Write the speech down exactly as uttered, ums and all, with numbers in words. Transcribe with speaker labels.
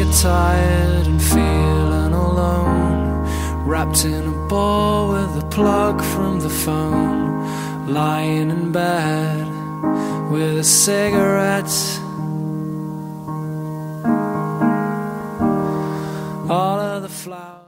Speaker 1: get tired and feeling alone, wrapped in a ball with a plug from the phone, lying in bed with a cigarette. All of the flowers